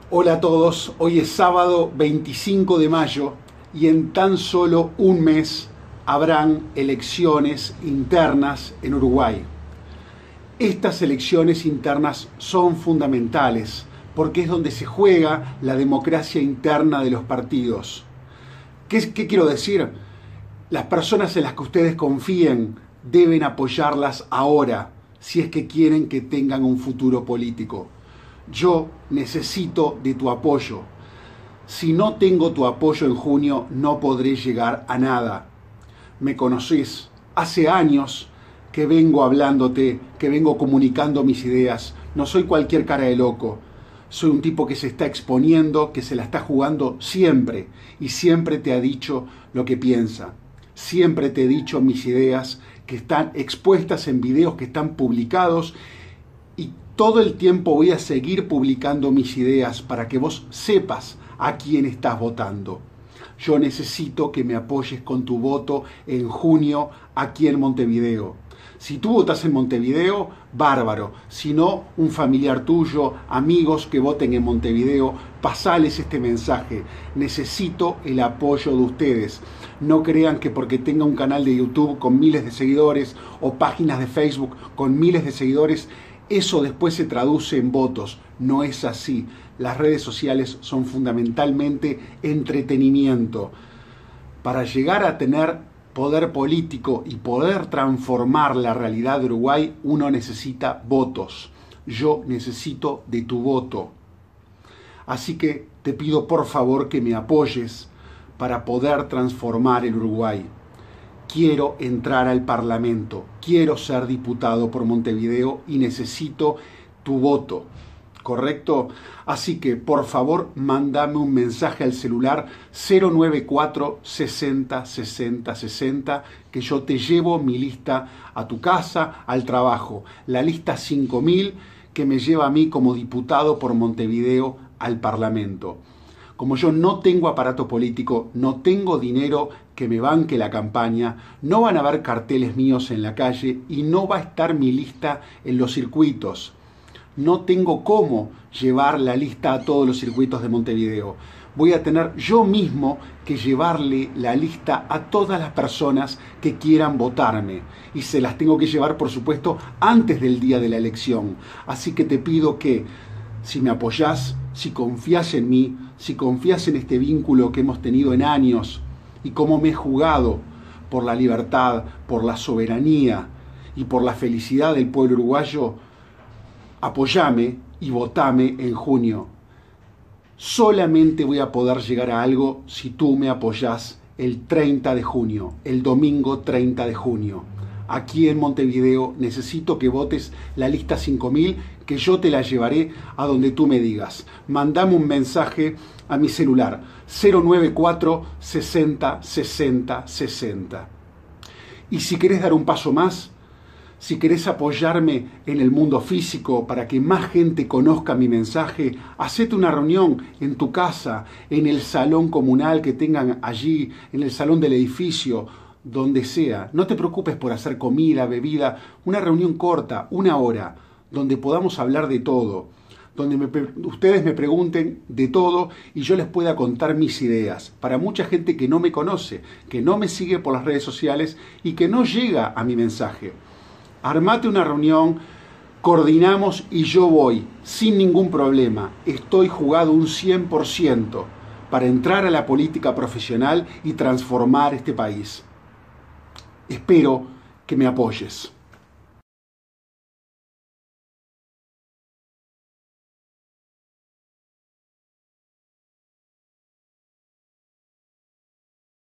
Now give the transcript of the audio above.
Hola a todos, hoy es sábado 25 de mayo y en tan solo un mes habrán elecciones internas en Uruguay. Estas elecciones internas son fundamentales porque es donde se juega la democracia interna de los partidos. ¿Qué quiero decir? Las personas en las que ustedes confíen deben apoyarlas ahora si es que quieren que tengan un futuro político. Yo necesito de tu apoyo. Si no tengo tu apoyo en junio, no podré llegar a nada. Me conocés. Hace años que vengo hablándote, que vengo comunicando mis ideas. No soy cualquier cara de loco. Soy un tipo que se está exponiendo, que se la está jugando siempre. Y siempre te ha dicho lo que piensa. Siempre te he dicho mis ideas que están expuestas en videos que están publicados. Y todo el tiempo voy a seguir publicando mis ideas para que vos sepas a quién estás votando. Yo necesito que me apoyes con tu voto en junio aquí en Montevideo. Si tú votas en Montevideo, bárbaro. Si no, un familiar tuyo, amigos que voten en Montevideo, pasales este mensaje. Necesito el apoyo de ustedes. No crean que porque tenga un canal de YouTube con miles de seguidores o páginas de Facebook con miles de seguidores, eso después se traduce en votos. No es así. Las redes sociales son fundamentalmente entretenimiento. Para llegar a tener poder político y poder transformar la realidad de Uruguay, uno necesita votos. Yo necesito de tu voto. Así que te pido por favor que me apoyes para poder transformar el Uruguay. Quiero entrar al Parlamento, quiero ser diputado por Montevideo y necesito tu voto, ¿correcto? Así que, por favor, mándame un mensaje al celular 094 60 60 60, que yo te llevo mi lista a tu casa, al trabajo. La lista 5000 que me lleva a mí como diputado por Montevideo al Parlamento. Como yo no tengo aparato político, no tengo dinero que me banque la campaña, no van a haber carteles míos en la calle y no va a estar mi lista en los circuitos. No tengo cómo llevar la lista a todos los circuitos de Montevideo. Voy a tener yo mismo que llevarle la lista a todas las personas que quieran votarme. Y se las tengo que llevar, por supuesto, antes del día de la elección. Así que te pido que, si me apoyás, si confías en mí, si confías en este vínculo que hemos tenido en años y cómo me he jugado por la libertad, por la soberanía y por la felicidad del pueblo uruguayo, apóyame y votame en junio. Solamente voy a poder llegar a algo si tú me apoyás el 30 de junio, el domingo 30 de junio. Aquí en Montevideo necesito que votes la lista 5000, que yo te la llevaré a donde tú me digas. Mandame un mensaje a mi celular 094 60 60 60. Y si querés dar un paso más, si querés apoyarme en el mundo físico para que más gente conozca mi mensaje, hacete una reunión en tu casa, en el salón comunal que tengan allí, en el salón del edificio, donde sea. No te preocupes por hacer comida, bebida, una reunión corta, 1 hora, donde podamos hablar de todo, donde ustedes me pregunten de todo y yo les pueda contar mis ideas. Para mucha gente que no me conoce, que no me sigue por las redes sociales y que no llega a mi mensaje. Armate una reunión, coordinamos y yo voy, sin ningún problema. Estoy jugado un 100% para entrar a la política profesional y transformar este país. Espero que me apoyes.